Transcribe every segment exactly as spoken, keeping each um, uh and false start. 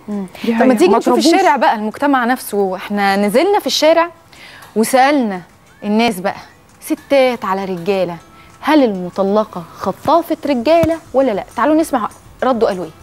طب ما تيجي نشوف الشارع بقى، المجتمع نفسه. احنا نزلنا في الشارع وسألنا الناس بقى، ستات على رجالة، هل المطلقة خطافة رجالة ولا لا؟ تعالوا نسمع ردوا قالوا ايه.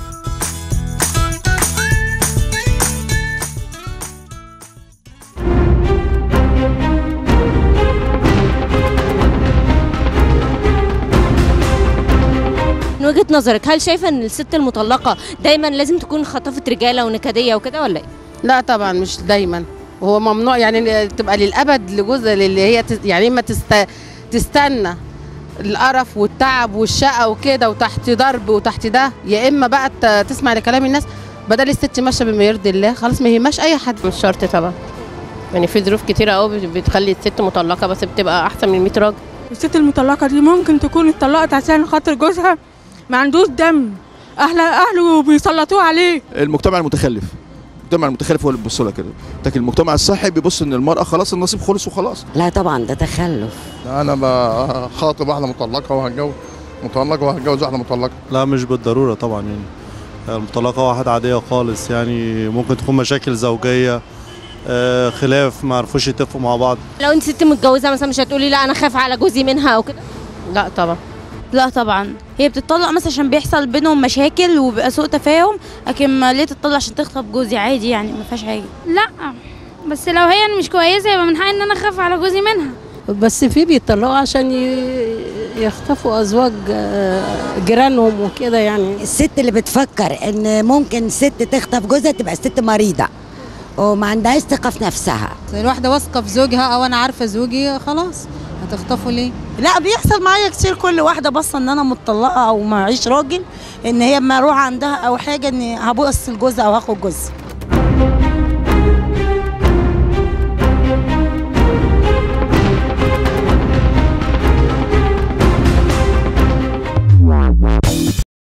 من وجهة نظرك هل شايفة ان الست المطلقة دايما لازم تكون خطافة رجالة ونكدية وكده ولا ايه؟ لا طبعا مش دايما، وهو ممنوع يعني تبقى للأبد لجوزها اللي هي يعني اما تست... تستنى القرف والتعب والشقة وكده وتحت ضرب وتحت ده، يا اما بقى تسمع لكلام الناس بدل الست ماشية بما يرضي الله خلاص ما يهمهاش اي حد. مش شرط طبعا، يعني في ظروف كتيرة قوي بتخلي الست مطلقة بس بتبقى احسن من مية راجل. الست المطلقة دي ممكن تكون اتطلقت عشان خاطر جوزها ما عندوش دم، اهله اهله بيسلطوه عليه. المجتمع المتخلف، المجتمع المتخلف هو اللي بيبص لها كده، لكن المجتمع الصحي بيبص ان المرأة خلاص النصيب خلص وخلاص. لا طبعا ده تخلف. انا بخاطب واحدة مطلقة وهتجوز مطلقة وهتجوز واحدة مطلقة. لا مش بالضرورة طبعا، يعني المطلقة واحدة عادية خالص، يعني ممكن تكون مشاكل زوجية، آه خلاف ما عرفوش يتفقوا مع بعض. لو انت ست متجوزة مثلا مش هتقولي لا انا خايفة على جوزي منها او كده؟ لا طبعا. لا طبعا، هي بتطلق مثلا عشان بيحصل بينهم مشاكل وبيبقى سوء تفاهم، لكن ما ليه تطلق عشان تخطب جوزي؟ عادي يعني ما فيهاش حاجه. لا بس لو هي مش كويسه يبقى من حقي ان انا اخاف على جوزي منها. بس في بيطلقوا عشان يخطفوا ازواج جيرانهم وكده. يعني الست اللي بتفكر ان ممكن ست تخطف جوزها تبقى ست مريضه وما عندهاش ثقه في نفسها. الواحده واثقه في زوجها او انا عارفه زوجي خلاص هتخطفوا ليه؟ لا بيحصل معايا كتير، كل واحده باصه ان انا متطلقه او معيش راجل ان هي اما اروح عندها او حاجه ان هبص لجوزها او هاخد جوزها.